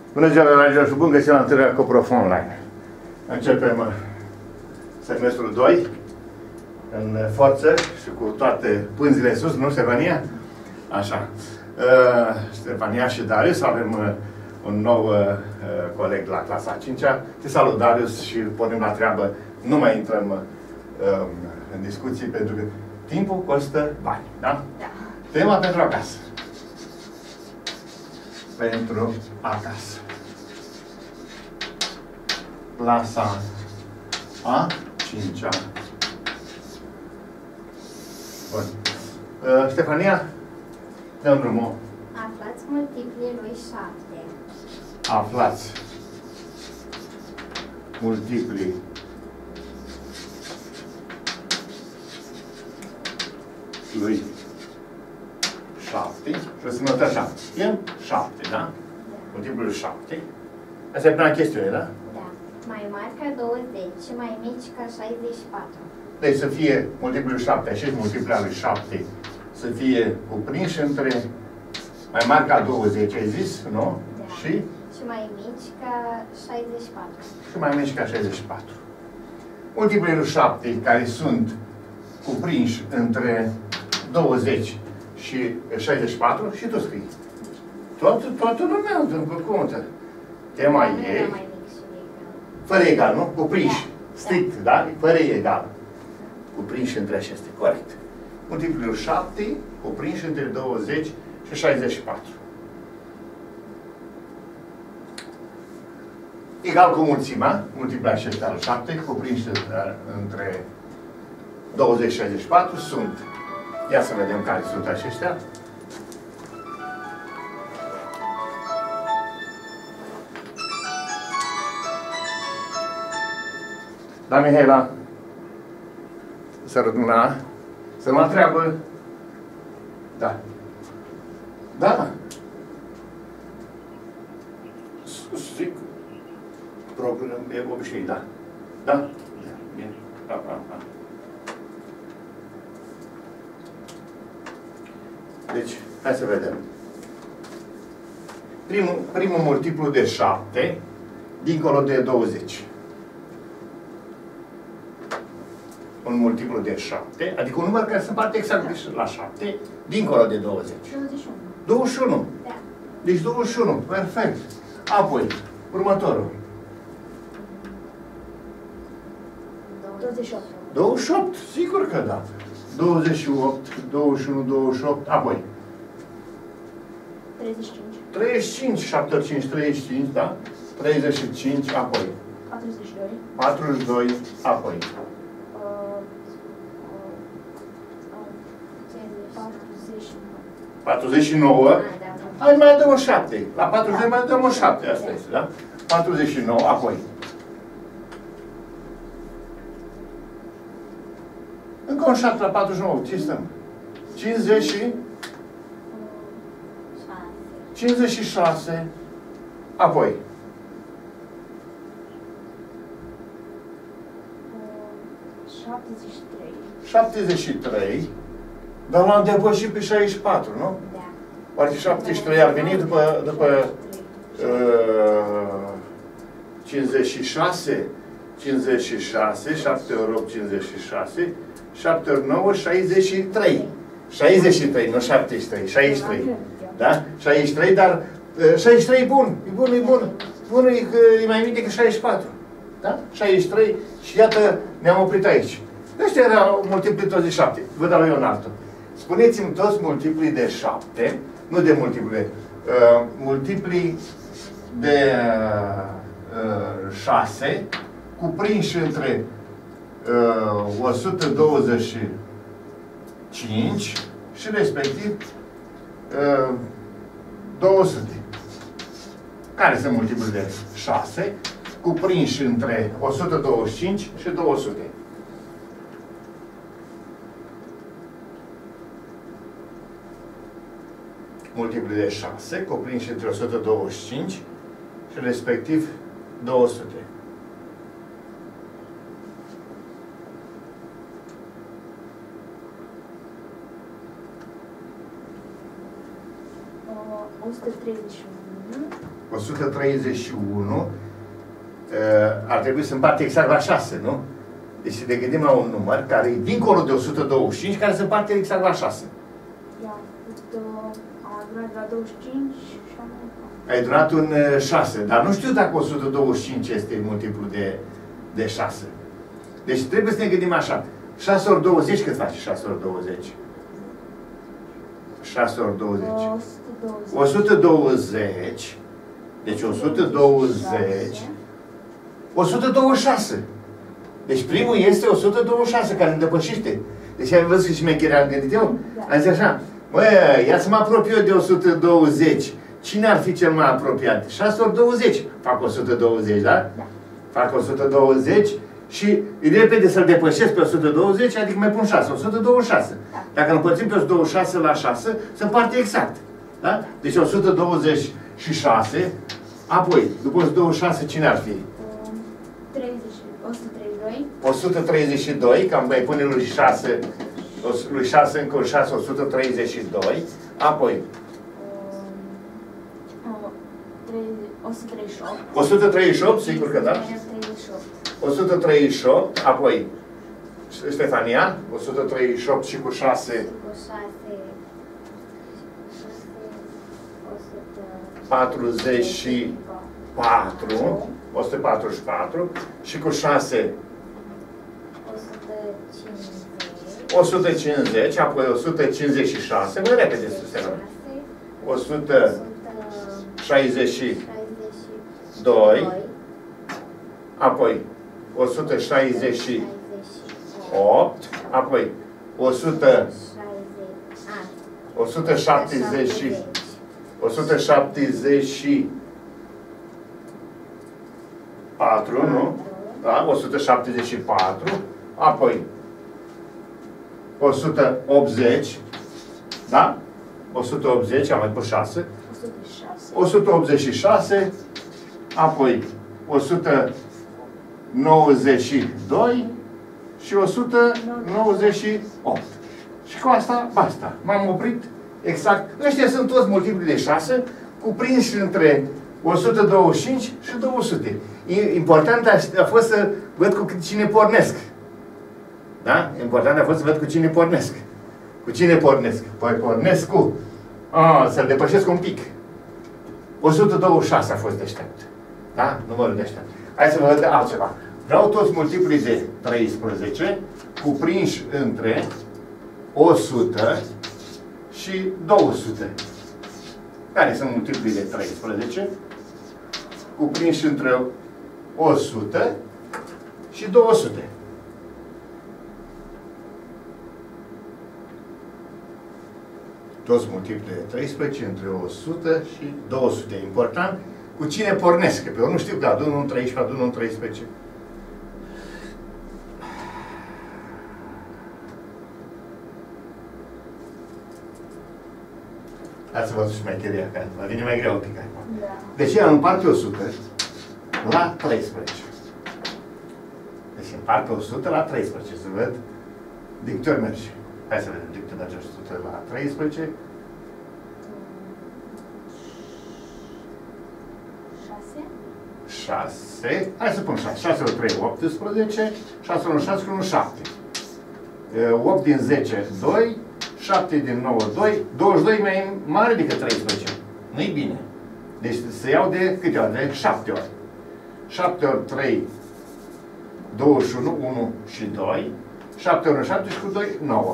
Bună ziua, dragilor, și bun găsit la întâlnirea Coprof Online. Începem semestrul 2 în forță și cu toate pânzile sus, nu, Stefania? Așa. Stefania și Darius, avem un nou coleg la clasa 5-a. Te salut, Darius, și pornim la treabă. Nu mai intrăm în discuții, pentru că timpul costă bani, da? Da. Tema pentru acasă. Pentru acasă. Clasa a 5-a. Bun. Stefania, dă-mi drumul. Aflați multiplii lui 7. Aflați multiplii lui 7. Și să notăm așa. E 7, da? Da. Multiplul lui 7. Asta e prima chestiune, da? Da. Mai mari ca 20 și mai mici ca 64. Deci să fie multiplul lui 7, așa și multiplul lui 7, să fie cuprinși între mai mari ca 20, ai zis, nu? Da. Și mai mici ca 64. Și mai mici ca 64. Multiplii lui 7 care sunt cuprinși între 20 și 64 și tu scrii. Toată lumea întâmplă cuvântă. Tema e Mai mic și egal. fără egal, nu? Cuprinși. Da. Strict, da? Fără egal. Cuprinși între acestea. Corect. Multiplii lui 7 cuprinși între 20 și 64. Egal cu mulțimea, multipla acestea al 7, cuprinși între 20 și 64, sunt. Ia să vedem care sunt aceștia. Da, Mihaela? Sărut mâna. Să mă întreabă. Da. Da. Zic. Program e obișnuit, da? Da? Bine. Deci, hai să vedem. Primul multiplu de 7, dincolo de 20. Un multiplu de 7, adică un număr care se împarte exact la 7, dincolo de 20. 21. 21. Da. Deci 21. Perfect. Apoi, următorul. 28. 28, sigur că da. 28, 21, 28, apoi. 35. 35, 7 ori 5, 35, da? 35, apoi. 42. 42, apoi. 49. Da. Hai, mai dăm o 7. La 42 mai dăm o 7, asta este, da? 49, apoi. Încă un 7 la 49, ce stăm? 50 și 56, apoi. 73. 73, dar l-am depășit pe 64, nu? Da. Oare 73 ar veni după 56, 56, 7 ori 8, 56, 7 ori 9, 63. 63, nu 73, 63. Da? 63, dar 63 e bun, e bun, e bun. Bunul e că e mai mic decât 64. Da? 63 și iată, ne-am oprit aici. Ăștia erau multiplii toți de 7. Vă dau eu un altul. Spuneți-mi toți multiplii de 7, nu de multiplii, multiplii de 6, cuprinși între 125 și respectiv 200. Care sunt multiplii de 6, cuprinși între 125 și 200? Multiplii de 6, cuprinși între 125 și respectiv 200. Uh, 131 131 ar trebui să împarte exact la 6, nu? Deci ne gândim la un număr care e dincolo de 125, care se împarte exact la 6. Am adunat la 25 și am... Ai adunat un 6, dar nu știu dacă 125 este multiplu de 6. Deci trebuie să ne gândim așa. 6 ori 20, cât face 6 ori 20? 6 ori 20. 120. Deci 120. 126. Deci primul este 126, care îmi depășește. Deci ai văzut că și mecherea am gândit eu? Am zis așa, bă, ia să mă apropiu eu de 120. Cine ar fi cel mai apropiat? 6 ori 20. Fac 120, da? Da. Fac 120 și repede să-l depășesc pe 120, adică mai pun 6. 126. Da. Dacă îl împărțim pe 126 la 6, se împarte exact. Da? Deci 126, apoi, după 126, cine ar fi? 132. 132, cam mai pune lui 6, lui 6 încă un 6, 132, apoi 138. 138, sigur că da. 38. 138, apoi Ștefania, 138 și cu 6, 44, 144 și cu 6, 150, apoi 156, mai repede susținăm. 162, apoi 168, apoi 174, nu? Da, 174, apoi 180, da? 180, am mai pus 6. 186, apoi 192 și 198. Și cu asta, basta. M-am oprit exact. Ăștia sunt toți multipli de 6, cuprinși între 125 și 200. Important a fost să văd cu cine pornesc. Da? Important a fost să văd cu cine pornesc. Cu cine pornesc? Păi pornesc cu... să-l depășesc un pic. 126 a fost deștept. Da? Numărul deștept. Hai să vă văd altceva. Vreau toți multiplii de 13 cuprinși între 100 și 200. Care sunt multiplii de 13? Cuprinși între 100 și 200. Toți multipli de 13 între 100 și 200. Important cu cine pornesc. Că pe eu nu știu că adun un 13, adun un 13. Hai să văd șmecheria, că va vine mai greu un pic acum. Da. Deci am împart pe 100 la 13. Deci împart pe 100 la 13. Să văd de câte ori merge. Hai să vedem de câte merge 100 la 13. 6. Hai să pun 6. 6 ori 3, 18. 6 ori 6, 1, 7. 8 din 10, 2. 7 din 9, 2. 22 mai mare decât 13. Nu-i bine. Deci se iau de câte ori? De 7 ori. 7 ori 3, 21, 1 și 2. 7 ori 7 și cu 2, 9.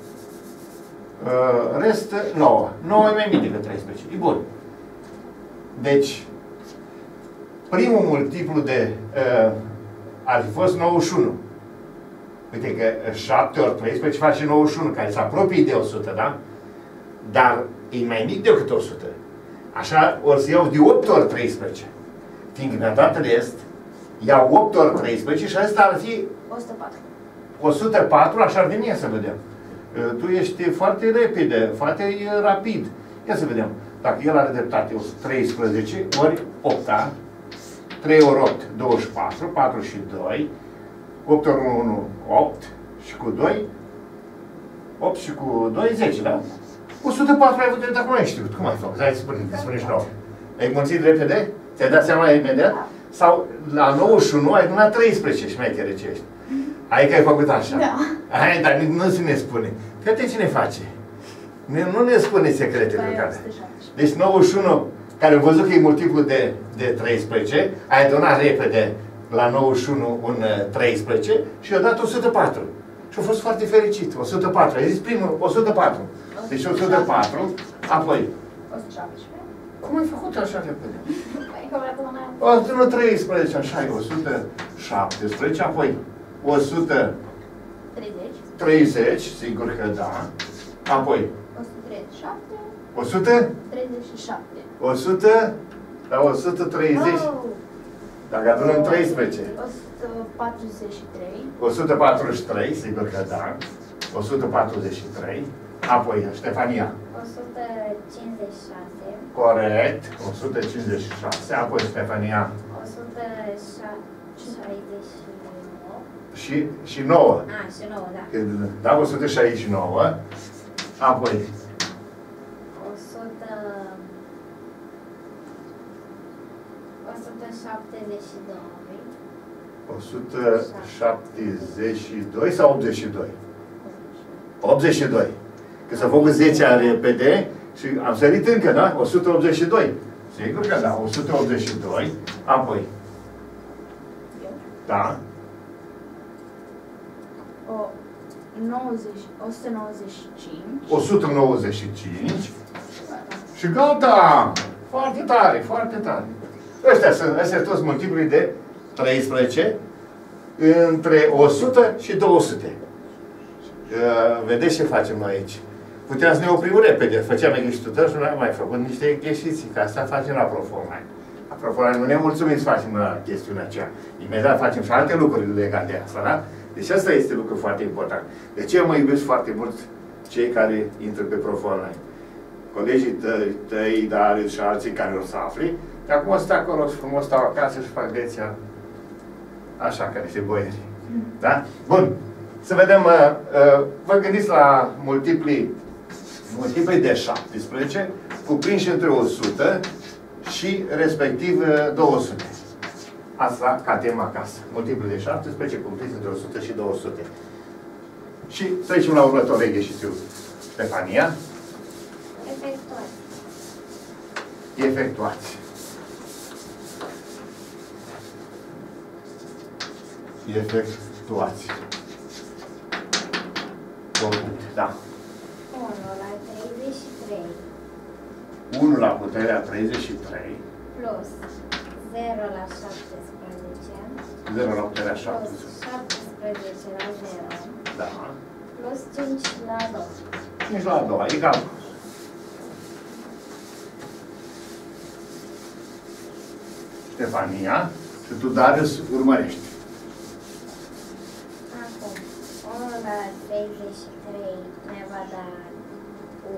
Rest 9. 9 e mai mic decât 13. E bun. Deci, primul multiplu de ar fi fost 91. Uite că 7 ori 13 face 91, care se apropie de 100, da? Dar e mai mic decât 100. Așa ori să iau de 8 ori 13. Fiindcă mi-a dat rest, iau 8 ori 13 și asta ar fi 104. 104, așa ar veni, să vedem. Tu ești foarte repede, foarte rapid. Ia să vedem. Dacă el are dreptate, 13 ori 8, da? 3 ori 8, 24, 4 și 2. 8 ori 1, 8 și cu 2. 8 și cu 2, 10, da? 104 ai avut dreptate, acum ai știut. Cum ai făcut? Hai să spune și nouă. Ai mulțit repede? Ți-ai dat seama imediat? Sau la 91 ai la 13 șmechere ce ești. Hai că ai făcut așa. Da. Hai, dar nu se ne spune. Fete, cine face? Nu ne spune secretele care. Deci 91, care a văzut că e multiplu de 13, ai donat repede la 91 un 13 și i-a dat 104. Și a fost foarte fericit. 104. Ai zis primul, 104. Deci 104, apoi. 117. Cum ai făcut așa repede? Păi, că vreau să 113, așa e, 117, apoi 130, sigur că da. Apoi 137. 100? 37. 100? La 130. Dacă adunăm 13. 143. 143, sigur că da. 143. Apoi, Ștefania. 156. Corect. 156. Apoi, Ștefania. 169. Și 9. Și 9, da. Da, 169. Apoi. 172 sau 82? 82. Că s-a făcut 10 repede și am sărit încă, da? 182. Sigur că da, 182. Apoi. Da. 195. 195. Și gata! Foarte tare, foarte tare. Astea sunt toți multiplii de 13 între 100 și 200. Vedeți ce facem noi aici. Puteam să ne oprim repede, făceam exercitări și nu am mai făcut niște exerciții, că asta facem la Proformai. La Proformai nu ne mulțumim să facem la chestiunea aceea. Imediat facem și alte lucruri legate de asta, da? Deci asta este lucru foarte important. De ce mă iubesc foarte mult cei care intră pe Proformai? Colegii tăi, dar și alții care o să afli, de acum stă acolo și frumos stau acasă și fac lecția așa, care se boieri. Da? Bun. Să vedem, vă gândiți la multipli de 17, cuprinși între 100 și respectiv 200. Asta ca tema acasă. Multipli de 17, cuprinși între 100 și 200. Și trecem la următorul exercițiu. Ștefania. Efectuați. Efectuați. Da. 1 la puterea 33. Plus 0 la 17. 0 la puterea 17. Plus 17 la 0. Da. Plus 5 la 2. 5 la 2, egal. Ștefania, și tu, Darius, urmărești. Acum, 1 la 33 ne va da cu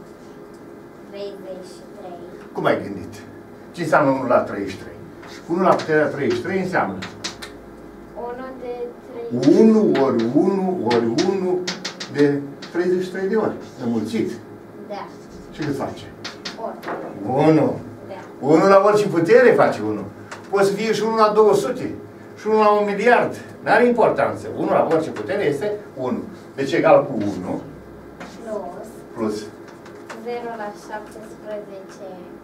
33. Cum ai gândit? Ce înseamnă 1 la 33? 1 la puterea 33 înseamnă 1 de 3. 1 ori 1 ori 1 de 33 de ori. Înmulțit. Da. Și cât face? 1. 1. Da. 1 la orice putere face 1. Poate să fie și 1 la 200. Și 1 la 1 miliard. N-are importanță. 1 la orice putere este 1. Deci egal cu 1. Plus 0 la 17.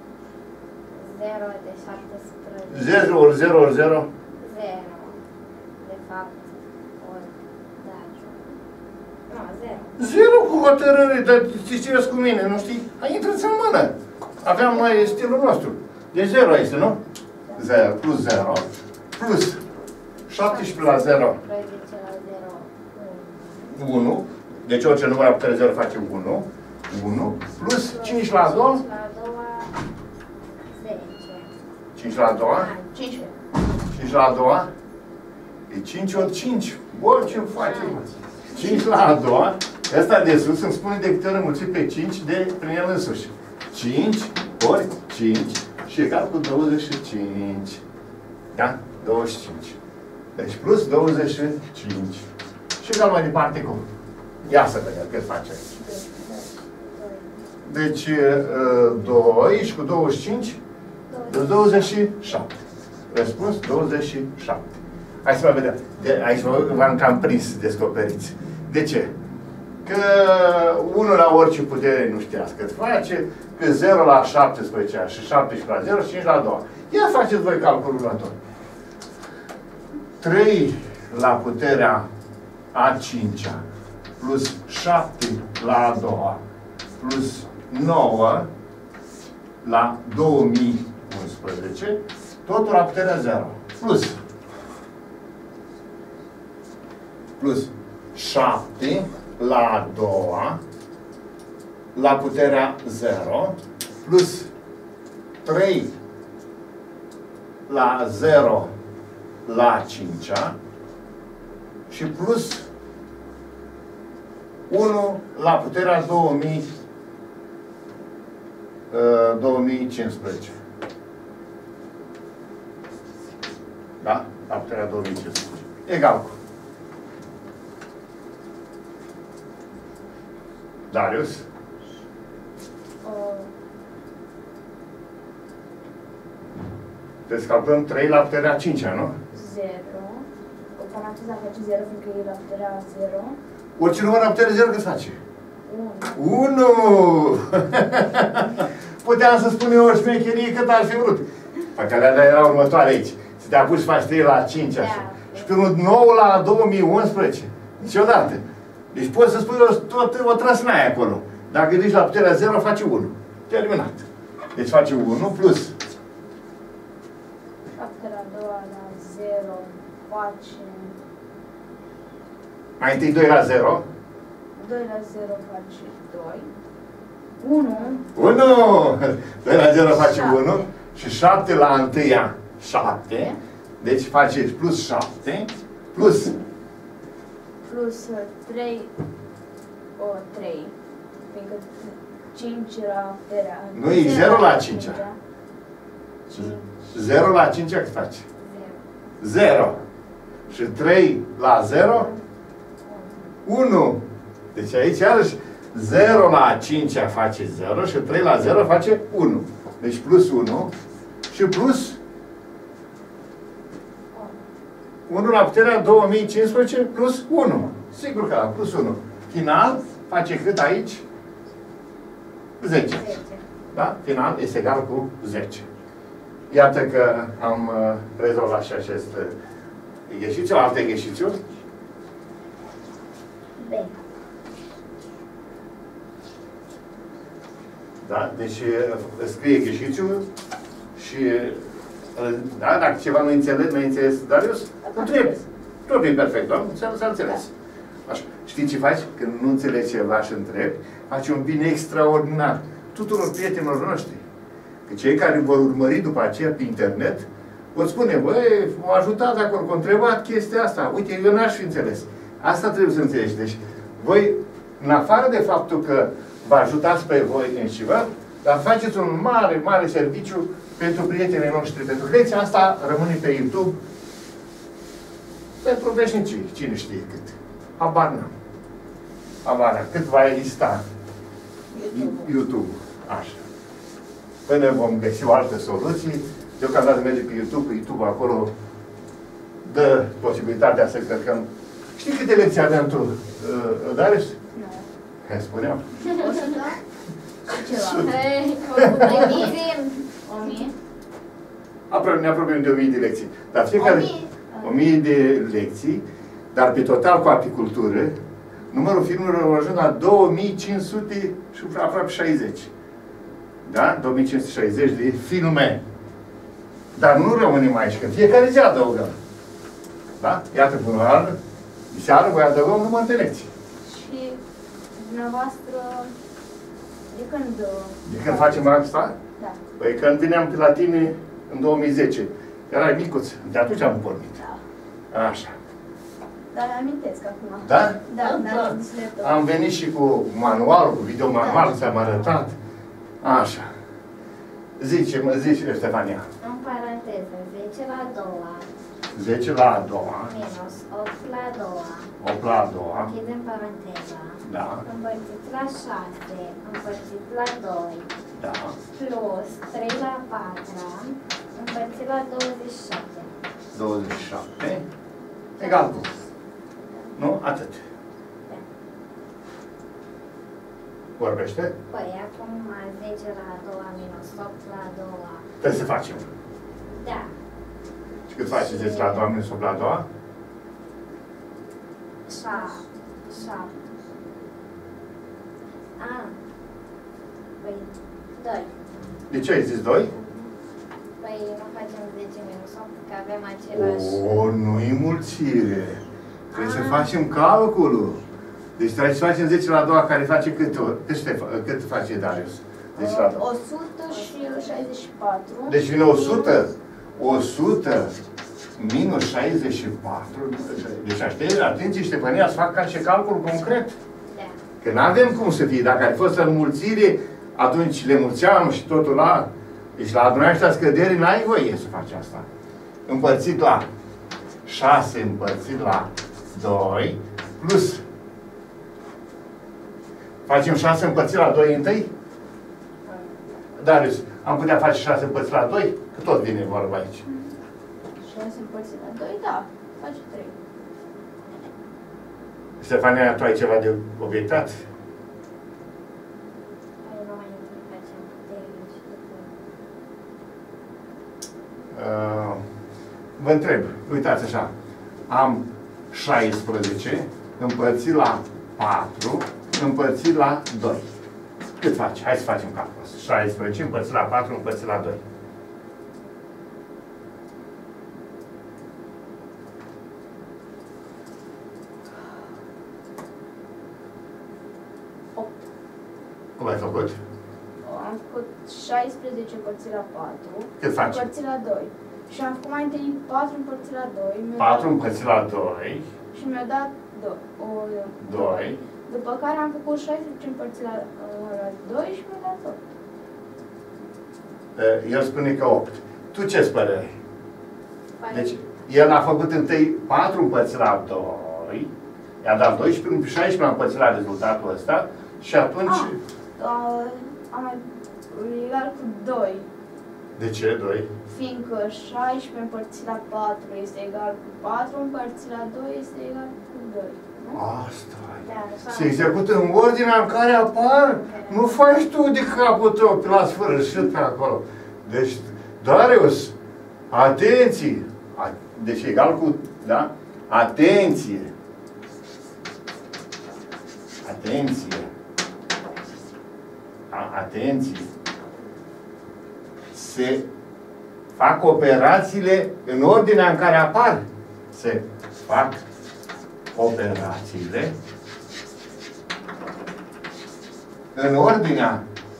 0 de 17. 0 ori 0 ori 0. 0. De fapt, ori, da. Nu, 0. 0 cu hotărâre, dar știți cu mine, nu știi? Hai, intră-ți în mână. Aveam noi stilul nostru. Deci 0 este, nu? 0 plus 0 plus 17 la 0. 17 la 0. 1. Deci orice număr la putere 0 face 1. 1 plus 5 la 2. 5 la 2. 10. 5 la 2. 15. 5 la 2. E 5 ori 5. Bă, ce face? 5 la a doua. Asta de sus îmi spune de câte ori înmulțit pe 5 de prin el însuși. 5 ori 5 și egal cu 25. Da? 25. Deci plus 25. Și egal mai departe cu. Ia să vedem cât face aici. Deci 2 și cu 25. 27. Răspuns 27. Hai să vă vedem. Aici v-am cam prins, descoperiți. De ce? Că 1 la orice putere nu știați cât face, că 0 la 17 și 17 la 0 și 5 la 2. Ia faceți voi calculul următor. 3 la puterea a 5-a plus 7 la a 2-a plus 9 la 2011, totul la puterea 0. Plus 7 la a 2-a la puterea 0 plus 3 la 0 la 5-a și plus 1 la puterea 2015. Da? La puterea 2015. Egal cu. Darius? Deci calculăm 3 la puterea 5-a, nu? 0. O paranteză face 0, fiindcă e la puterea 0. Orice număr la puterea 0 cât face? 1. 1! Puteam să spun eu o șmecherie cât ar fi vrut. Dacă alea era următoare aici. Să te apuci să faci 3 la 5 așa. Și pe un 9 la 2011. Niciodată. Deci poți să spui tot o trăsnaie acolo. Dacă gândești la puterea 0, face 1. Terminat. Deci face 1 plus. La puterea a doua la 0 face... Mai întâi 2 la 0. 2 la 0 face 2. 1. 1! 2 la 0 face 1. Și 7 la 1-a 7. Deci face plus 7. Plus. Plus 3. O 3. Fiindcă 5 la puterea... Nu, e 0 la 5-a. 0 la 5-a cât face? 0. Și 3 la 0? 1. Deci aici iarăși 0 la 5-a face 0 și 3 la 0 face 1. Deci plus 1 și plus 1 la puterea 2015 plus 1. Sigur că da, plus 1. Final face cât aici? 10. Da? Final este egal cu 10. Iată că am rezolvat și acest exercițiu, alte exercițiu. B. Da? Deci scrie exercițiul și da? Dacă ceva nu înțeles, Darius, totul e perfect, da? S-a înțeles. Așa. Știi ce faci? Când nu înțelegi ceva și întrebi, faci un bine extraordinar tuturor prietenilor noștri. Că cei care vor urmări după aceea pe internet, vor spune, băi, m-au ajutat acolo, că au întrebat chestia asta. Uite, eu n-aș fi înțeles. Asta trebuie să înțelegi. Deci, voi, în afară de faptul că vă ajutați pe voi înșivă, dar faceți un mare, mare serviciu pentru prietenii noștri. Pentru că lecția asta rămâne pe YouTube pentru veșnicii. Cine știe cât. Habar n-am. Habar n-am. Cât va exista YouTube. Așa. Până vom găsi o altă soluție, deocamdată merge pe YouTube, acolo dă posibilitatea să cărcăm. Știi câte lecții aveam tu, Darius? Nu. Hai, spuneam. 100? Ceva. Ne apropiem de 1000 de lecții. Dar fiecare 1000 de lecții, dar pe total cu apicultură, numărul filmelor ajuns la 2500 și aproape 60. Da? 2560 de filme. Dar nu rămânem aici, că fiecare zi adăugăm. Da? Iată, până la urmă, seară voi adăugăm număr de lecții. Și dumneavoastră, de când... De când facem asta? Da. Păi când vineam pe la tine în 2010. Erai micuț. De atunci am pornit. Da. Așa. Dar amintesc acum. Da? Da, da. Am venit și cu manualul, cu videomanualul, ți-am arătat. Așa. Zice, Ștefania. În paranteză, 10 la 2. 10 la a doua. Minus 8 la 2. 8 la a doua. Închidem paranteza. Da. Împărțit la 6. Împărțit la 2. Da. Plus 3 la 4 împărțit la 27. 27 egal cu. Nu? Atât. Da. Vorbește? Păi acum 10 la a doua minus 8 la a doua. Trebuie să facem. Da. Și cât faci 10 la a doua minus 8 la a doua? 7. Păi 2. De ce ai zis 2? Păi nu facem 10 minus 8, că avem același... O, nu-i mulțire. Trebuie să facem calculul. Deci trebuie să facem 10 la a doua, care face cât face Darius? 10 la a doua. 100 și 64. Deci vine 100. 100 minus 64. Deci atenție, Ștefania, să fac ca și calcul concret. Da. Că n-avem cum să fie. Dacă ar fi fost înmulțire, atunci le mulțeam și totul la... Deci la adunarea scăderii n-ai voie să faci asta. Împărțit la 6 împărțit la 2 plus... Facem 6 împărțit la 2 întâi? Darius, am putea face 6 împărțit la 2? Că tot vine vorba aici. 6 împărțit la 2, da, face 3. Stefania, tu ai ceva de obiectat? Păi nu mai facem puterile și după... Vă întreb, uitați așa, am 16 împărțit la 4 împărțit la 2. Cât face? Hai să facem calculul. 16 împărțit la 4 împărțit la 2. Cum ai făcut? Am făcut 16 împărțit la 4. Cât faci? Împărțit la 2. Și am făcut mai întâi 4 împărțit la 2. 4 împărțit la 2. Și mi-a dat 2. După care am făcut 16 împărțit la 2 și mi-a dat 8. El spune că 8. Tu ce părere? Deci, el a făcut întâi 4 împărțit la 2. I-a dat 2 și prin 16 l-a împărțit la rezultatul ăsta. Și atunci... Am mai egal cu 2. De ce 2? Fiindcă 16 împărțit la 4 este egal cu 4 împărțit la 2 este egal cu 2. Nu? Asta Da, se execută în ordinea în care apar. Nu faci tu de capul tău pe la sfârșit pe acolo. Deci, Darius, atenție! Deci egal cu, da? Atenție! Atenție! Atenție! Se fac operațiile în ordinea în care apar. Se fac operațiile în ordinea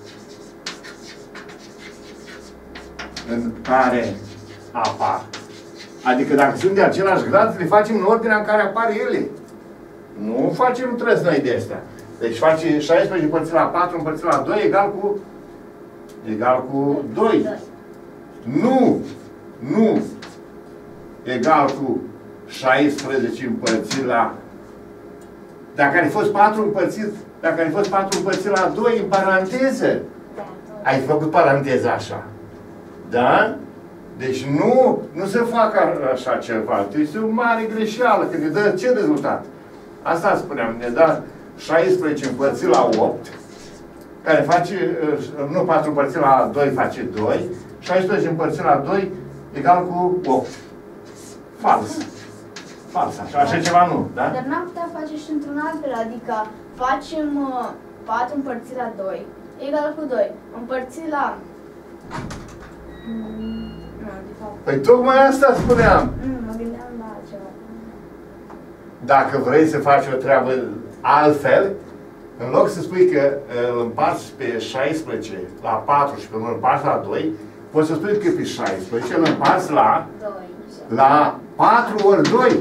în care apar. Adică dacă sunt de același grad, le facem în ordinea în care apar ele. Nu facem trăznăi de astea. Deci face 16 împărțit la 4 împărțit la 2 egal cu 2. Nu! Nu! Egal cu 16 împărțit la... Dacă ar fi fost 4 împărțit, dacă ar fi fost 4 împărțit la 2 în paranteză, ai făcut paranteza așa. Da? Deci nu se facă așa ceva. Este o mare greșeală, că ne dă ce rezultat? Asta spuneam, ne dă 16 împărțit la 8, care face, nu 4 împărțit la 2 face 2, 16 împărțit la 2 egal cu 8. Fals. Fals, așa ceva nu, da? Dar n-am putea face și într-un alt fel, adică facem 4 împărțit la 2 egal cu 2. Împărțit la... Nu, de fapt. Păi tocmai asta spuneam. Mă gândeam la altceva. Dacă vrei să faci o treabă altfel, în loc să spui că îl împarți pe 16 la 4 și pe urmă îl împarți la 2, poți să spui că pe 16 îl împarți la 4 ori 2.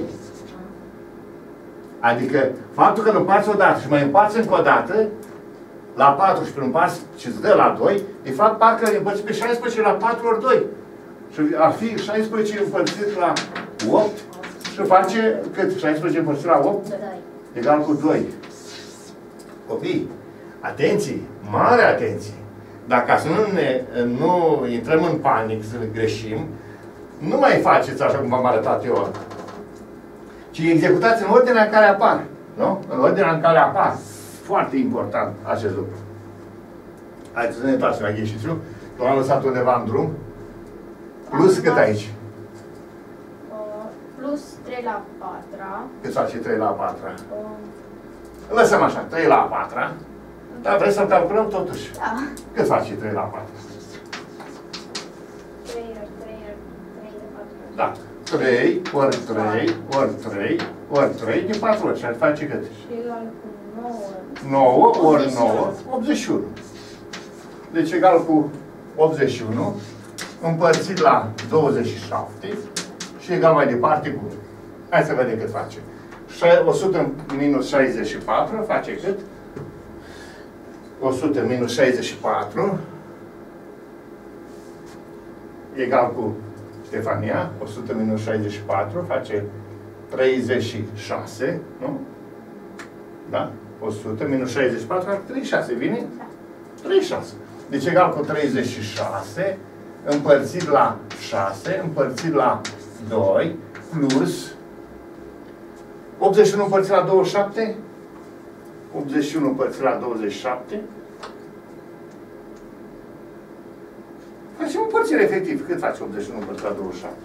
Adică faptul că îl împarți odată și mai împarți încă o dată, la 4 și pe împarți și îți dă la 2, de fapt parcă îl împărți pe 16 la 4 ori 2. Și ar fi 16 împărțit la 8 și face cât? 16 împărțit la 8? Egal cu 2. Copii, atenție, mare atenție! Dar ca să nu intrăm în panic, să greșim, nu mai faceți așa cum v-am arătat eu. Ci executați în ordinea în care apar. Nu? În ordinea în care apar. Foarte important acest lucru. Haideți să ne întoarcem la exercițiu. L-am lăsat undeva în drum. Plus cât aici? Plus 3 la 4. Cât face 3 la 4? Lăsăm așa, 3 la 4. Dar vreți să-l calculăm totuși? Da. Cât face 3 la 4? 3 ori 3 ori 3 de 4 ori. Da. 3 ori 3 ori 3 ori 3 din 4 ori. Și ar face cât? Și egal cu 9. 9 ori 9, 81. Deci egal cu 81 împărțit la 27 și egal mai departe cu... Hai să vedem cât face. 100 minus 64 face cât? 100 minus 64 egal cu Ștefania. 100 minus 64 face 36, nu? Da? 100 minus 64 ar 36, vine? Da. 36. Deci egal cu 36 împărțit la 6 împărțit la 2 plus 81 împărțit la 27, 81 împărțit la 27. Facem împărțire efectiv. Cât face 81 împărțit la 27?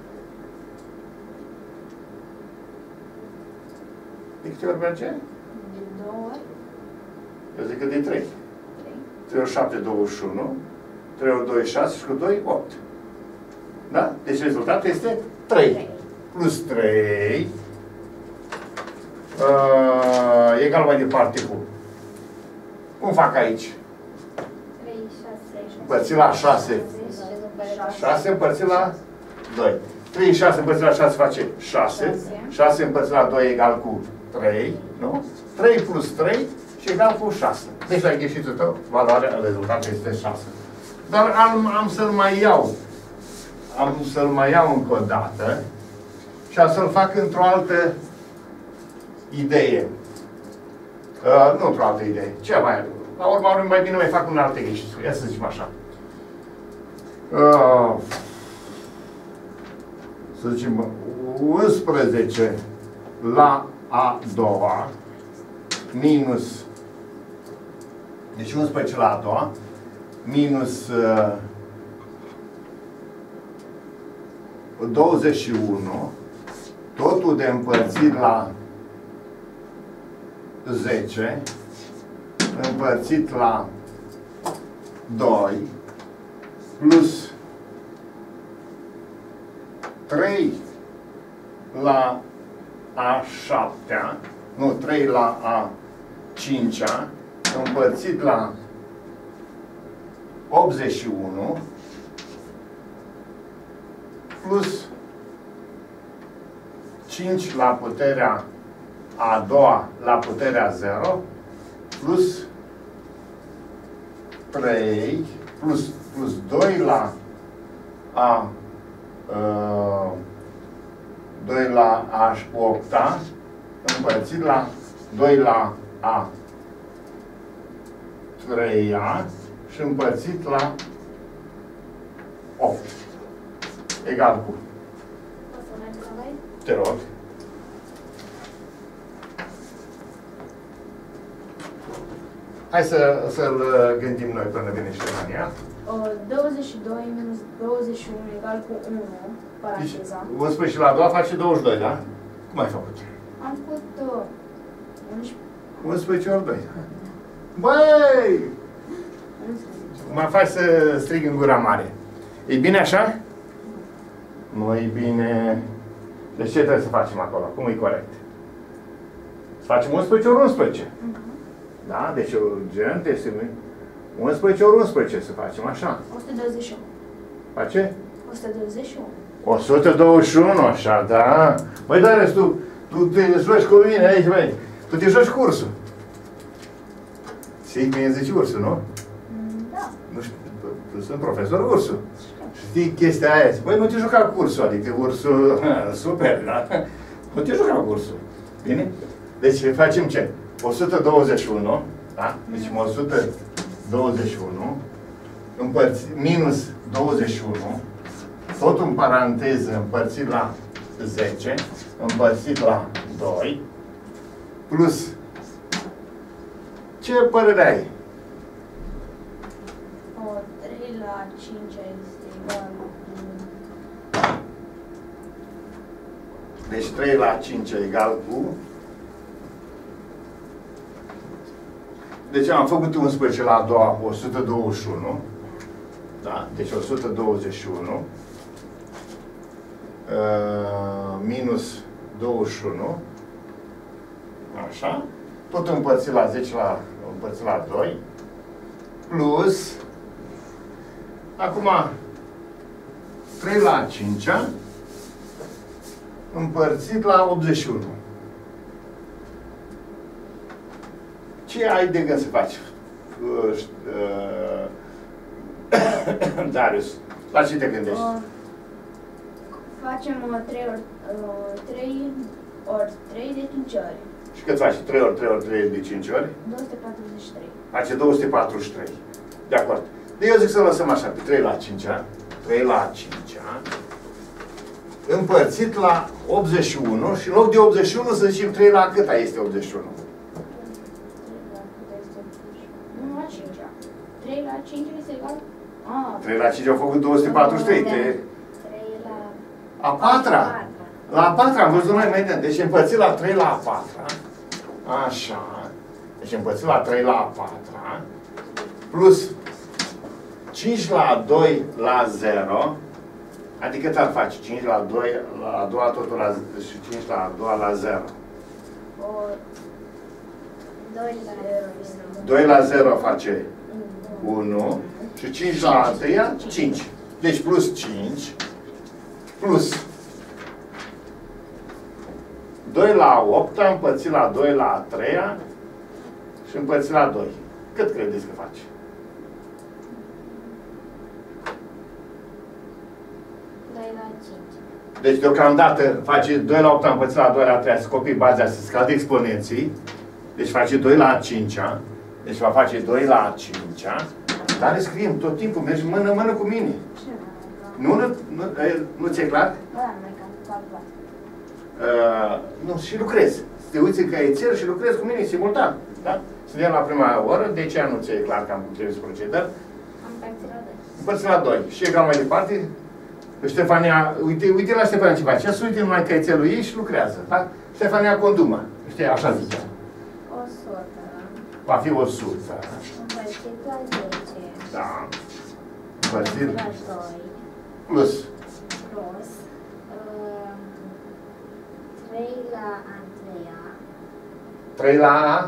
De câte ori merge? De 2 ori. Eu zic că de 3. 3. 3 ori 7, 21. 3 ori 2, 6 și cu 2, 8. Da? Deci rezultatul este 3. Plus 3 egal mai departe cu... Cum fac aici? 3, 6, Împărțit la 6. 6 împărțit la 2. 3 și 6 împărțit la 6 face 6. 6 împărțit la 2 egal cu 3. Nu? 3 plus 3 și egal cu 6. Deci la ghișitul tău, valoarea, rezultatului este 6. Dar am să-l mai iau. Am să-l mai iau încă o dată și am să-l fac într-o altă idee. Nu într-o altă idee. Ce mai? La urma mai bine mai fac un alt exercițiu. Ia să zicem așa. Să zicem 11 la a doua minus, deci 11 la a doua minus 21, totul de împărțit la 10 împărțit la 2 plus 3 la a 7-a, nu, 3 la a 5-a, împărțit la 81 plus 5 la puterea a doua la puterea 0 plus 3 plus 2 la a 2 la a 8-a împărțit la 2 la a 3-a și împărțit la 8. Egal cu. Te rog. Hai să-l gândim noi până vine Ștefania. 22 minus 21 egal cu 1, paranteza. 11 la a doua face 22, da? Cum ai făcut? Am făcut 11. 11 ori 2. Băi! Mă faci să strig în gura mare. E bine așa? Nu e bine. Deci ce trebuie să facem acolo? Cum e corect? Să facem 11 ori 11. Da? Deci urgent este 11 ori 11 să facem așa. 121. Face? 121. 121, așa, da? Băi, dar tu te joci cu mine aici, băi. Tu te joci cursul. Știi cum e zice ursul, nu? Da. Nu știu, tu sunt profesor ursul. Știi chestia aia? Băi, nu te juca cursul, adică ursul, super, da? Nu te juca cursul. Bine? Deci facem ce? 121, da? Deci 121 minus 21, tot în paranteză împărțit la 10, împărțit la 2, plus, ce părere ai? 3 la 5 este egal cu... Deci 3 la 5 e egal cu... Deci am făcut 11 la a doua, 121. Da? Deci 121. Minus 21. Așa. Tot împărțit la 10 împărțit la 2. Plus... Acum 3 la 5 împărțit la 81. Ce ai de gând să faci, Darius? La ce te gândești? Facem 3 ori 3 de 5 ori. Și cât faci? 3 ori 3 ori 3 de 5 ori? 243. Face 243. De acord. Deci eu zic să lăsăm așa, pe 3 la 5, 3 la 5, împărțit la 81 și în loc de 81 să zicem 3 la câta este 81? 1 la 5. 3 la 5 este egal... 3 la 5 au făcut 243. 3 la... A patra. La a patra am văzut noi mai înainte. Deci împărțit la 3 la a patra. Așa. Deci împărțit la 3 la a patra. Plus 5 la 2 la 0. Adică ce ar face? 5 la 2 la a doua totul la 0 și 5 la a doua la 0. 2 la 0 face 1 și 5 la a treia 5. Deci plus 5 plus 2 la 8 împărțit la 2 la a treia și împărțit la 2. Cât credeți că face? Deci deocamdată face 2 la 8 împărțit la 2 la 3, să copii baza, să scade exponenții. Deci face 2 la 5, deci va face 2 la 5, dar le scriem tot timpul, mergi mână-mână cu mine. Nu ți-e clar? Nu, și lucrezi. Te uiți în caietel și lucrezi cu mine simultan. Da? Suntem la prima oră, de ce nu ți-e clar cam cum trebuie să procedăm? Împărțit la 2. Și egal mai departe, Ștefania, uite la Ștefania ce face. Ea se uite numai caietelul ei și lucrează. Da? Ștefania condumă. Știi, așa zicea. 100. Va fi 100. Împărțit la 10. Da. Împărțit la 2. Plus. Plus. 3 la a treia. 3 la A.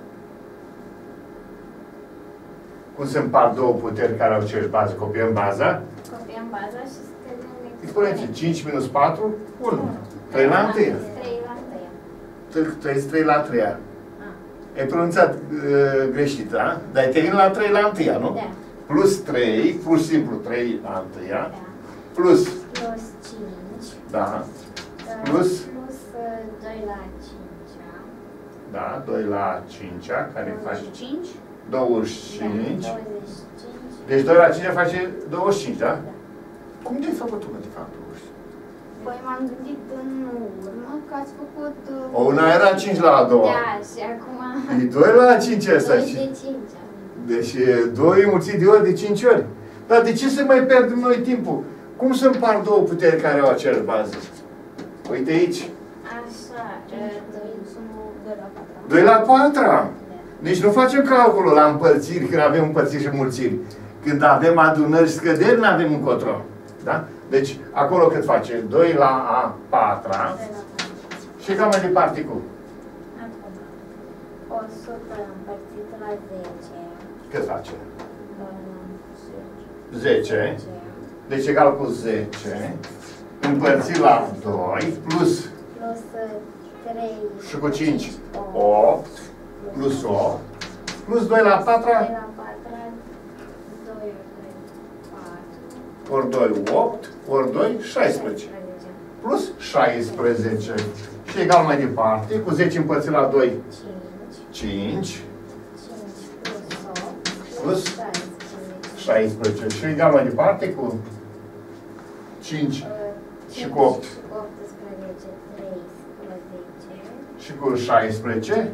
Cum se împart două puteri care au aceeași bază? Copiem baza. Copiem baza și scădem Exponenții. 5 minus 4, 1. 3 la 1. 3 la 1. 3 la 3. Ai pronunțat greșit, da? Dar ai terminat la 3 la 1, nu? Da. Plus 3, pur și simplu 3 la 1. Da. Plus. Plus 5. Da. Plus. Plus 2 la 5. Da, 2 la 5, care face 25. 25. 25. Deci 2 la 5 face 25, da? Da. Cum de-ai făcut tu, de fapt, 25? Păi m-am gândit în urmă că ați făcut... O, una era 5 la a doua. Da, și acum... E 2 la 5 ăsta. 2 de 5. Deci 2 înmulțit de ori de 5 ori. Dar de ce să mai pierdem noi timpul? Cum să împart două puteri care au aceeași bază? Uite aici. Așa, 2 la 4. 2 la 4. Deci nu facem calculul la împărțiri, când avem împărțiri și mulțiri. Când avem adunări și scăderi, nu avem încotro. Da? Deci, acolo cât face? 2 la a 4. Și cam mai departe cu? Acum, 100 împărțit la 10. Cât face? 10. Deci egal cu 10. Împărțit la 2. Plus. Plus 3. Și cu 5. 8. Plus 8. Plus 2 la 4. 2 la 4. 2 ori 2, 4. Ori 2, 8. Ori 2, 16. Plus 16. Și egal mai departe. Cu 10 împărțit la 2. 5. 5. Plus 8. Plus 16. 16. Și egal mai departe cu 5 și cu 8 18, 13, și cu 16 16,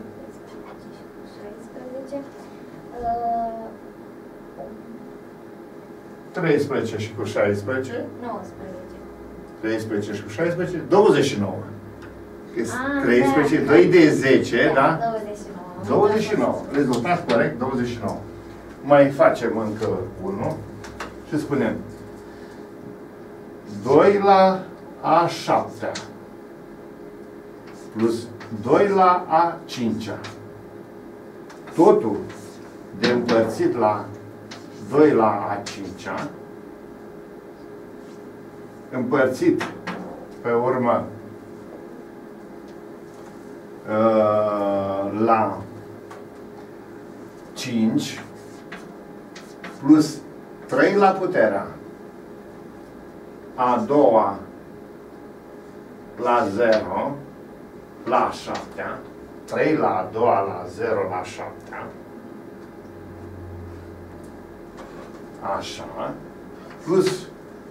13 și cu 16 19. 13 și cu 16 29. Că Ah, 13, da. 2 de 10, da? 29. 29. Rezultat corect, 29. Mai facem încă unul și spunem 2 la A7 plus 2 la A5. Totul de împărțit la 2 la A5 împărțit pe urmă la 5 plus 3 la puterea a doua la 0 la 7, 3 la a doua la 0 la 7, așa, plus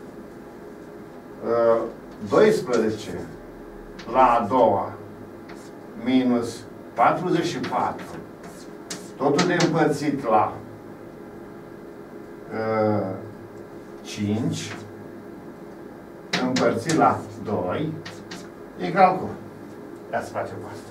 12 la a doua minus 44, totul de împărțit la 5 împărțit la 2 egal cu. Ia să facem asta.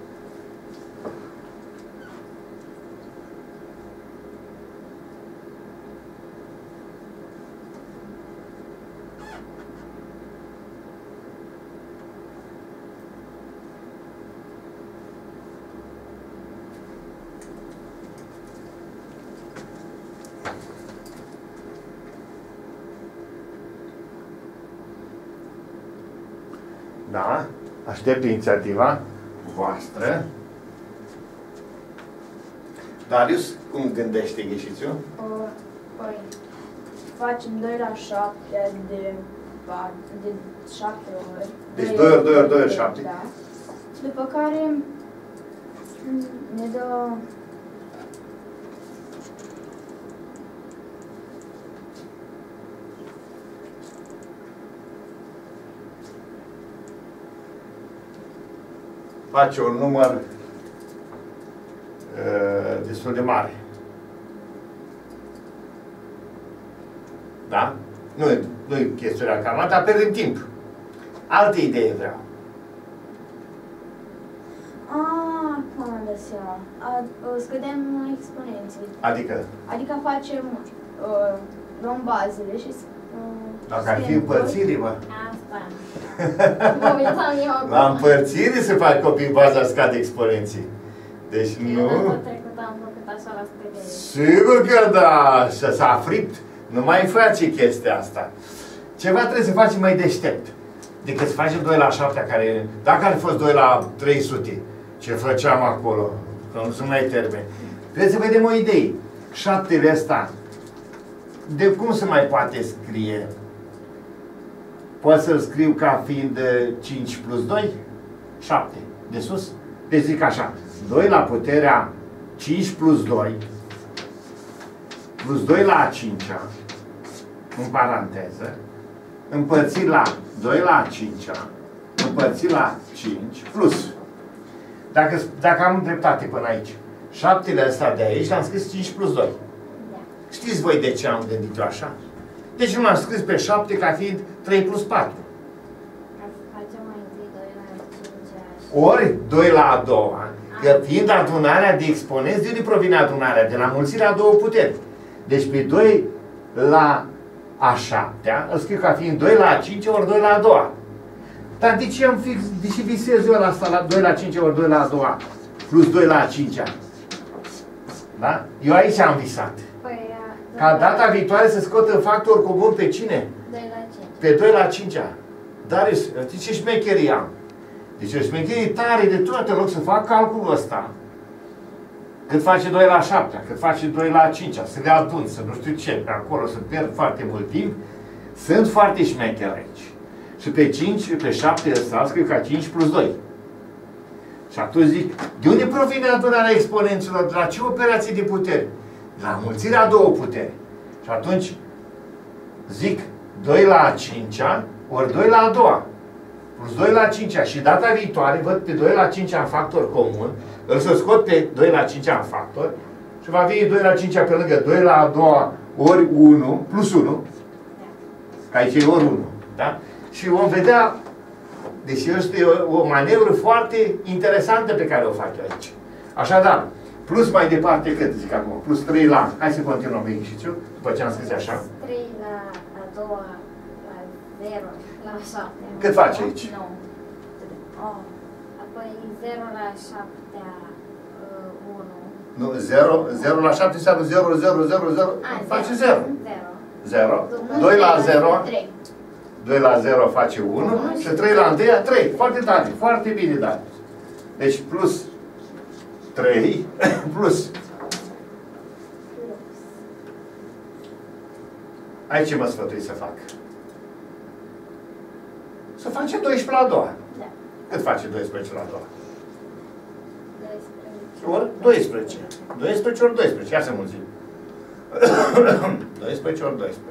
Da? Aștept inițiativa voastră. Darius, cum gândește Gheșițiu? Păi, facem 2 la 7 de 7 ori. Deci 2 ori 2 ori 2 ori 7. Da. După care ne dă Face un număr destul de mare. Da? Nu e chestiunea calmată, dar pierdem timp. Alte idei vreau. Acum am dat seama. Scădem exponenții. Adică facem, luăm bazele și Dacă ar fi împărțire, mă. Asta. Mă uitam eu acum. La împărțire se fac copii în baza scade exponenții. Deci nu... Eu data trecută am făcut așa la scădere. Sigur că da! Și s-a fript. Nu mai face chestia asta. Ceva trebuie să faci mai deștept. Decât să facem 2 la 7, care... Dacă ar fi fost 2 la 300, ce făceam acolo? Că nu sunt mai termeni. Trebuie să vedem o idee. 7-le ăsta, de cum se mai poate scrie? Pot să-l scriu ca fiind 5 plus 2? 7. De sus? Deci zic așa. 2 la puterea 5 plus 2 plus 2 la a 5-a, în paranteză, împărțit la 2 la a 5-a, împărțit la 5, plus. Dacă am dreptate până aici, 7-le ăsta de aici l-am scris 5 plus 2. Da. Știți voi de ce am gândit eu așa? Deci nu l-am scris pe 7 ca fiind 3 plus 4. Facem mai întâi 2 la 5 Ori 2 la a doua, că fiind adunarea de exponenți, de unde provine adunarea? De la mulțirea a două puteri. Deci pe 2 la a 7-a, îl scriu ca fiind 2 la a 5 ori 2 la a doua. Dar de ce visez eu la asta, la 2 la 5 ori 2 la a doua, plus 2 la a 5-a? Da? Eu aici am visat. Păi, Ca data viitoare să scot în factor comun pe cine? 2 la 5. Pe 2 la 5-a. Darius, știi ce șmecherie am? Deci o șmecherie tare de tot, în loc să fac calculul ăsta. Cât face 2 la 7-a, cât face 2 la 5-a, să le adun, să nu știu ce, pe acolo, să pierd foarte mult timp. Sunt foarte șmecher aici. Și pe 5, pe 7 ăsta, scriu ca 5 plus 2. Și atunci zic, de unde provine adunarea exponenților? De la ce operații de puteri? De la mulțirea a două puteri. Și atunci zic 2 la a 5-a ori 2 la a doua. Plus 2 la 5-a. Și data viitoare văd pe 2 la 5-a în factor comun. Îl să scot pe 2 la 5-a în factor. Și va veni 2 la 5-a pe lângă 2 la a doua ori 1 plus 1. Că aici e ori 1. Da? Și vom vedea. Deci este o manevră foarte interesantă pe care o fac aici. Așadar, plus mai departe cât zic acum? Plus 3 la... Hai să continuăm exercițiul, după ce am scris așa. 3 la a doua, la 0, la 7. Cât face aici? 9. Apoi 0 la 7, 1. Nu, 0 la 7 înseamnă 0, 0, 0, 0, face 0. 0. 2 la 0, 2 la 0 face 1 și 3 la 1, 3. Foarte tare, foarte bine dat. Deci plus 3 plus. Aici ce mă sfătui să fac? Să facem 12 la a doua. Da. Cât face 12 la a doua? 12. Ori 12. 12 ori 12. Ia să mulțim. 12 ori 12.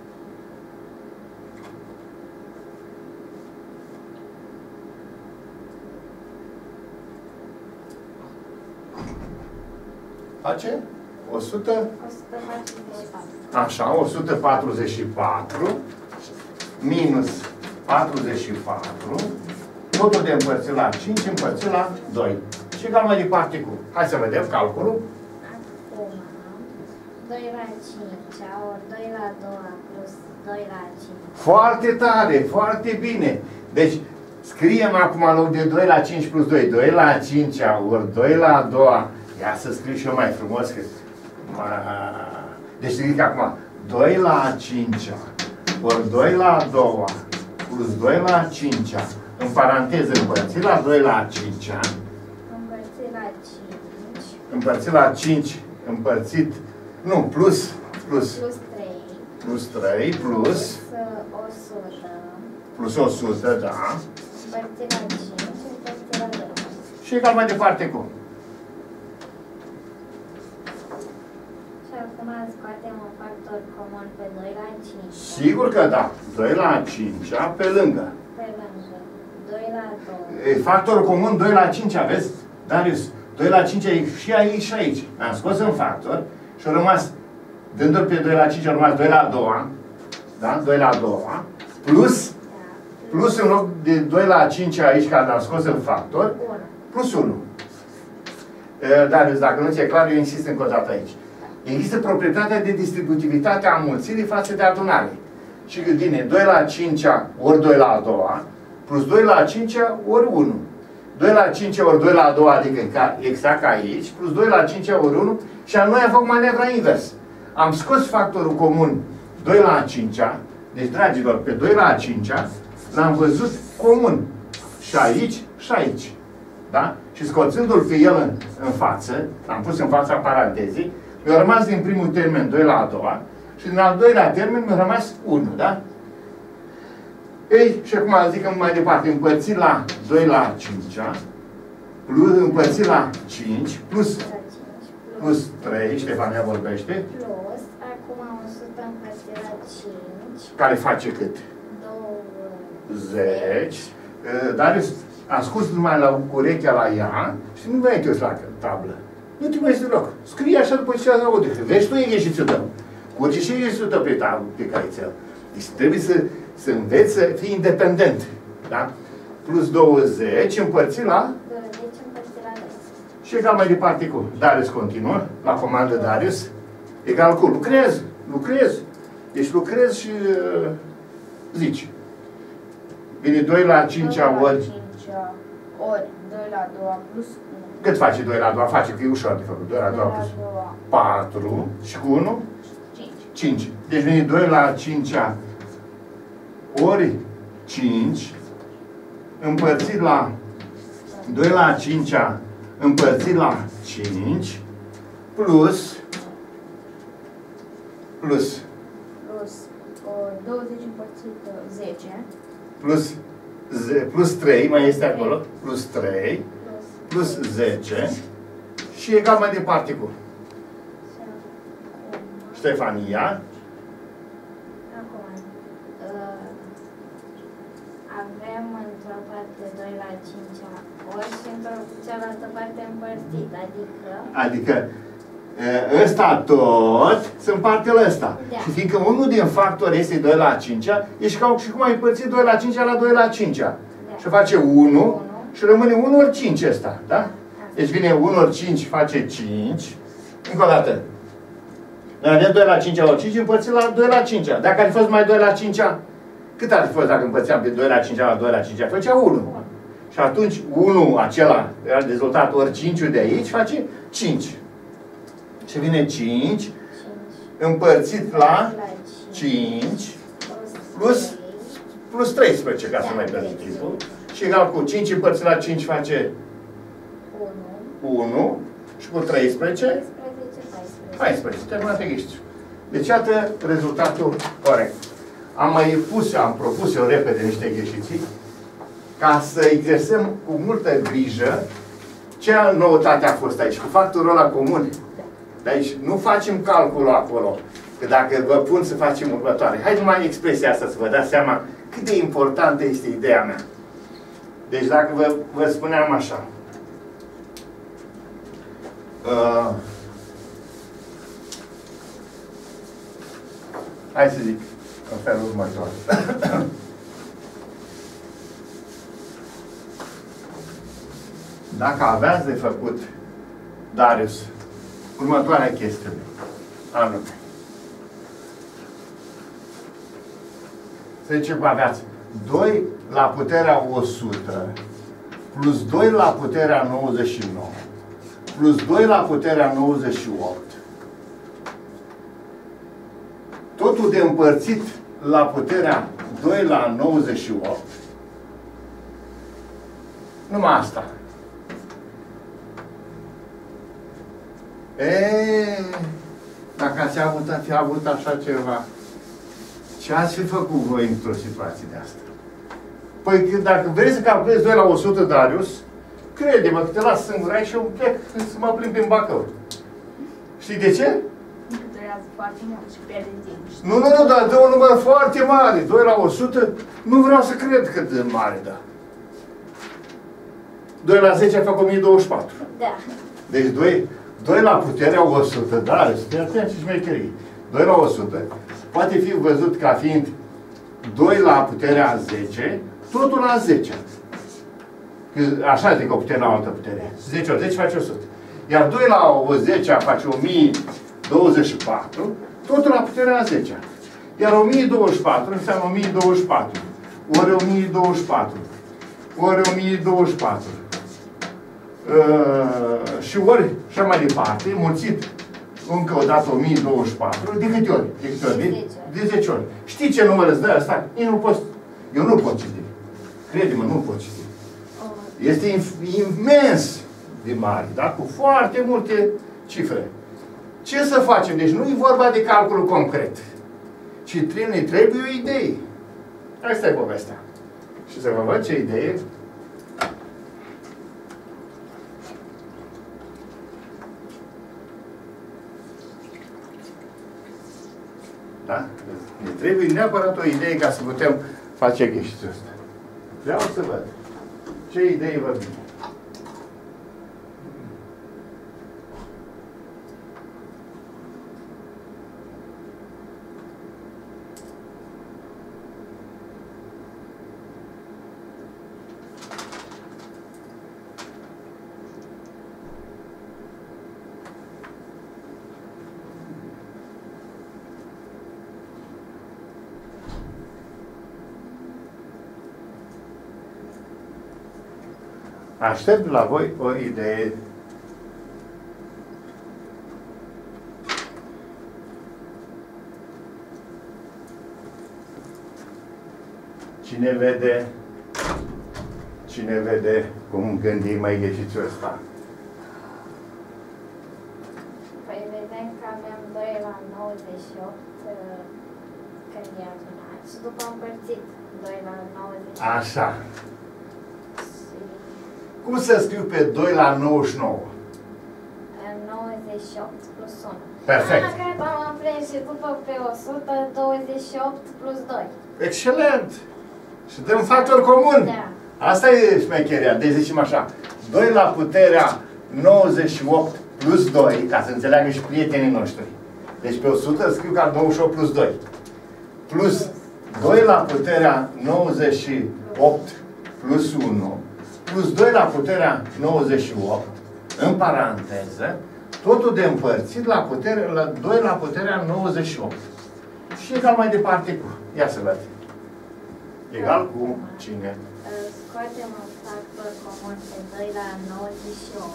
Face 100. 144. Așa, 144 minus 44, totul de împărțit la 5 împărțit la 2. Și egal mai departe cu. Hai să vedem calculul. Acum, 2 la 5 ori 2 la 2 plus 2 la 5. Foarte tare, foarte bine. Deci, scriem acum în loc de 2 la 5 plus 2, 2 la 5 ori 2 la 2. Ia să scriu și eu mai frumos. Că... Deci zic acum 2 la 5 ori 2 la 2 plus 2 la 5 în paranteză împărțit la 2 la 5 Împărțit la 5. împărțit la 5 împărțit, nu, plus Plus 3. Plus 3 plus 100. plus 100, da. Împărțit la 5. Împărțit la 2. Și egal mai departe cu. Și acum scoatem un factor comun pe 2 la 5. Sigur că da. 2 la 5 pe lângă. Pe lângă 2 la 2. E factorul comun 2 la 5, aveți? Darius, 2 la 5 e și aici și aici. Am scos în factor și a rămas, dându-l pe 2 la 5, a rămas 2 la 2, da? 2 la 2, plus în loc de 2 la 5 aici, care am scos în factor, 1. plus 1. Darius, dacă nu ți-e clar, eu insist încă o dată aici. Există proprietatea de distributivitate a mulțirii față de adunare. Și cât vine 2 la 5 ori 2 la 2, plus 2 la 5 ori 1. 2 la 5 ori 2 la 2, adică exact ca aici, plus 2 la 5 ori 1, și noi am făcut manevra invers. Am scos factorul comun 2 la 5, deci, dragilor, pe 2 la 5 l-am văzut comun. Și aici, și aici. Da? Și scoțându-l pe el în față, l-am pus în fața parantezei, mi-a rămas din primul termen 2 la a doua și din al doilea termen mi-a rămas 1, da? Ei, și acum zic mai departe, împărțit la 2 la 5, plus, împărțit la 5, plus 3, Ștefania vorbește. Plus, acum 100 împărțit la 5. Care face cât? 20. Dar am scos numai la urechea la ea și nu mai te uiți la tablă. Nu te mai uiți deloc. Scrie așa după ce aude. Vezi tu exercițiul tău. Curge și exercițiul tău pe tablă, pe caițel. Deci trebuie să înveți să fii independent. Da? Plus 20 împărțit la... 20 împărțit la 2. Și egal mai departe cu Darius continuă, la comandă Darius. Egal cu lucrez. Deci lucrez și zici. Vine 2 la 5 ori... 5 ori 2 la 2 plus 1. Cât face 2 la 2? Face, că e ușor de făcut. 2 la 2 plus 4 și cu 1? 5. Deci vine 2 la 5 ori 5 împărțit la 2 la 5 împărțit la 5 plus 20 împărțit 10. Plus 3, mai este acolo, plus 3, plus 10 și egal mai departe cu Ștefania. avem într-o parte 2 la 5 ori și într-o cealaltă parte împărțit, adică... Adică ăsta tot se împarte la ăsta. Da. Și fiindcă unul din factori este 2 la 5, ești ca și cum ai împărțit 2 la 5 la 2 la 5. Da. Și face 1 și rămâne 1 ori 5 ăsta, da? Deci vine 1 ori 5 face 5. Încă o dată. Noi avem 2 la 5 ori 5 împărțit la 2 la 5. Dacă ar fi fost mai 2 la 5, cât ar fi fost dacă împărțeam pe 2 la 5 la 2 la 5? Făcea 1. Și atunci 1 acela, era rezultat ori 5 de aici, face 5. Și vine 5 împărțit la 5 plus 13, ca să mai pierdem timpul. Și egal cu 5 împărțit la 5 face 1 și cu 13 14. Terminat exercițiul. Deci iată rezultatul corect. Am propus eu repede niște exerciții ca să exersăm cu multă grijă ce noutate a fost aici, cu factorul ăla comun. De aici nu facem calculul acolo. Că dacă vă pun să facem următoare. Hai numai expresia asta să vă dați seama cât de importantă este ideea mea. Deci dacă vă spuneam așa. Hai să zic în felul următor. Dacă aveați de făcut, Darius, următoarea chestiune, anume. Să zicem că aveați 2 la puterea 100 plus 2 la puterea 99 plus 2 la puterea 98. Totul de împărțit la puterea 2 la 98. Numai asta. Dacă ați fi avut așa ceva, ce ați fi făcut voi într-o situație de asta? Păi dacă vrei să calculezi 2 la 100, Darius, crede-mă că te las singur aici și eu plec să mă plimb prin Bacău. Știi de ce? Durează foarte mult și pierde timp. Nu, dar dă un număr foarte mare. 2 la 100, nu vreau să cred cât de mare, da. 2 la 10 fac 1024. Da. Deci 2 la puterea 100, da, stai atent și șmecherii. 2 la 100 poate fi văzut ca fiind 2 la puterea 10, totul la 10. Că așa zic o putere la o altă putere. 10 ori 10 face 100. Iar 2 la 10 face 1024, totul la puterea 10. Iar 1024 înseamnă 1024. Ori 1024. Ori 1024. Și ori, și mai departe, mulțit încă o dată 1024, de câte ori? De câte ori? De 10 ori. Știi ce număr îți dă asta? Eu nu pot citi. Crede-mă, nu pot citi. Este imens de mare, da? Cu foarte multe cifre. Ce să facem? Deci nu e vorba de calcul concret, ci ne trebuie o idee. Asta e povestea. Și să vă văd ce idee. Da? Ne trebuie neapărat o idee ca să putem face exercițiul ăsta. Vreau să văd ce idei vă vine. Aștept de la voi o idee. Cine vede cum gândim exercițiul ăsta? Păi vedem că avem 2 la 98 când e adunat și după împărțit 2 la 98. Așa. Cum să scriu pe 2 la 99? 98 plus 1. Perfect. Gata, am prins și după pe 100, 28 plus 2. Excelent! Și dăm factor comun. Da. Asta e șmecheria. Deci zicem așa. 2 la puterea 98 plus 2, ca să înțeleagă și prietenii noștri. Deci pe 100 scriu ca 98 plus 2. Plus 2 la puterea 98 plus 1 plus 2 la puterea 98 în paranteză, totul de împărțit la 2 la puterea 98. Și egal mai departe cu. Ia să văd. Egal cu cine? Scoatem un factor comun pe 2 la 98.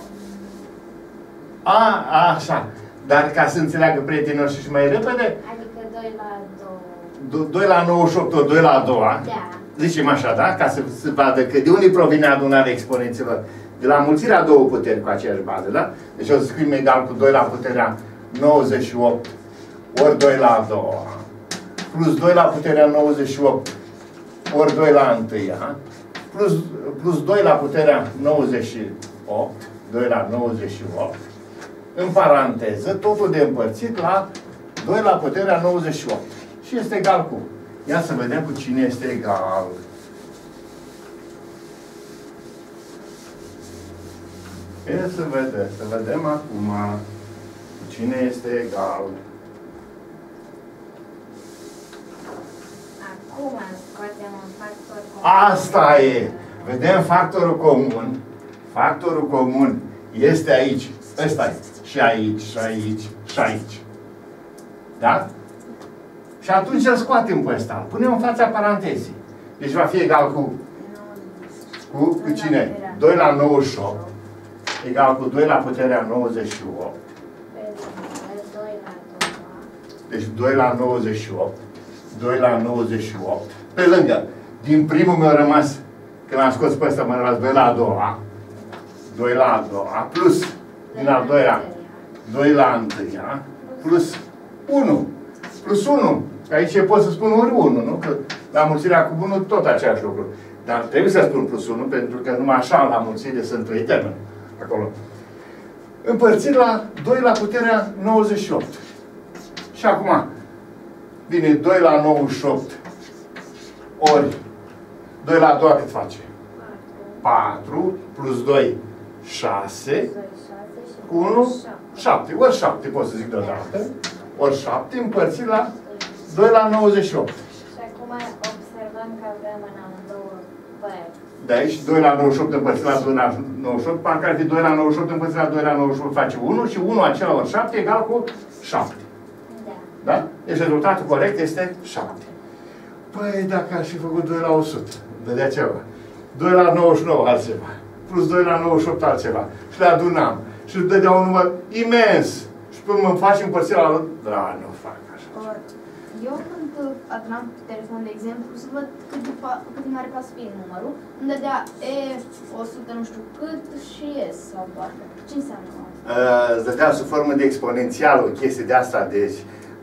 Așa. Dar ca să înțeleagă prietenii noștri și mai repede, Adică 2 la 2. 2 la 98 ori 2 la a doua. Da. Zicem așa, da? Ca să se vadă că de unde provine adunarea exponenților. De la mulțirea a două puteri cu aceeași bază, da? Deci o să scriem egal cu 2 la puterea 98 ori 2 la a doua. Plus 2 la puterea 98 ori 2 la a întâia. Plus 2 la puterea 98. 2 la 98. În paranteză, totul de împărțit la 2 la puterea 98. Și este egal cu. Ia să vedem cu cine este egal. Ia să vedem acum cu cine este egal. Acum scoatem un factor comun. Asta e! Vedem factorul comun. Factorul comun este aici. Ăsta e. Și aici, și aici, și aici. Da? Și atunci îl scoatem pe ăsta. Punem în fața parantezii. Deci va fi egal cu cine? 2 la 98. Egal cu 2 la puterea 98. Deci 2 la 98. 2 la 98. Pe lângă. Din primul mi-a rămas, când am scos pe ăsta, m-a rămas 2 la a doua. 2 la a doua. Plus, din al doilea, 2 la a întâia. Plus 1. Plus 1. Aici pot să spun ori 1, nu? Că la mulțirea cu 1 tot aceeași lucru. Dar trebuie să spun plus 1, pentru că numai așa la mulțire sunt 3 termeni. Acolo. Împărțit la 2 la puterea 98. Și acum, vine 2 la 98 ori 2 la a doua cât face? 4 plus 2, 6 cu 1, 7. Ori 7 pot să zic deodată. Ori 7 împărțit la 2 la 98. Și acum observăm că avem în amândouă părți. De aici 2 la 98 împărțit la 2 la 98. Parcă ar fi 2 la 98 împărțit la 2 la 98 face 1 și 1 acela ori 7 egal cu 7. Da. Da? Deci rezultatul corect este 7. Păi dacă aș fi făcut 2 la 100, vedea ceva. 2 la 99 altceva. Plus 2 la 98 altceva. Și le adunam. Și îți dădea un număr imens. Și până mă faci împărțirea la... Da, nu fac așa. Eu când adunam pe telefon, de exemplu, să văd cât de mare poate să fie numărul, îmi dădea E 100 nu știu cât și S sau parcă. Ce înseamnă asta? Îți dădea sub formă de exponențial o chestie de asta, deci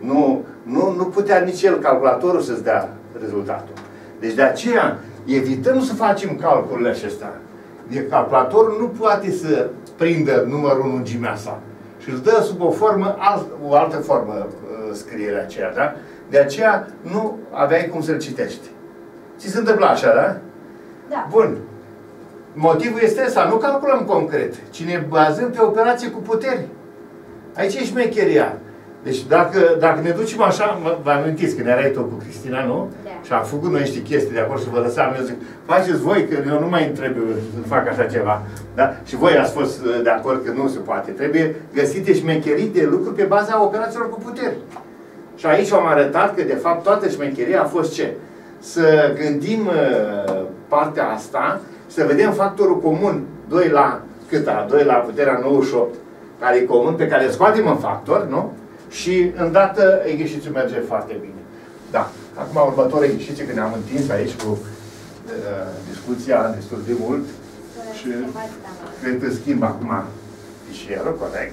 nu putea nici el, calculatorul, să-ți dea rezultatul. Deci de aceea evităm să facem calculele acestea. Calculatorul nu poate să prindă numărul în lungimea sa. Și îți dă sub o formă, o altă formă scrierea aceea, da? De aceea nu aveai cum să-l citești. Ți se întâmplă așa, da? Da. Bun. Motivul este ăsta, nu calculăm concret, ci ne bazăm pe operație cu puteri. Aici e șmecheria. Deci dacă ne ducem așa, vă amintiți că ne erai tot cu Cristina, nu? Da. Și am făcut noi niște chestii de acolo și vă lăsam, eu zic, faceți voi, că eu nu mai trebuie să fac așa ceva. Da? Și voi ați fost de acord că nu se poate. Trebuie găsite șmecherii de lucruri pe baza operațiilor cu puteri. Și aici am arătat că, de fapt, toată șmecheria a fost ce? Să gândim partea asta, să vedem factorul comun, 2 la câta? 2 la puterea 98, care e comun, pe care îl scoatem în factor, nu? Și îndată exercițiul merge foarte bine. Da. Acum următorul exercițiu, când ne-am întins aici cu discuția destul de mult și cred că schimb acum fișierul, corect.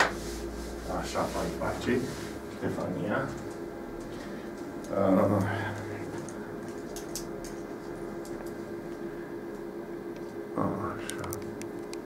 Așa mai face Ștefania.